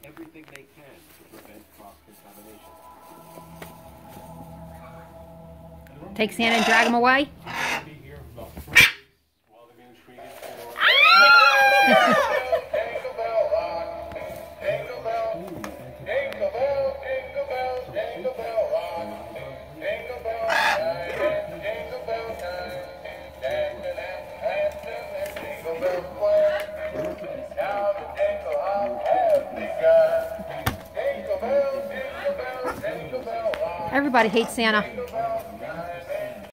everything they can to prevent cross-contamination. Take Santa and drag him away. Everybody hates Santa.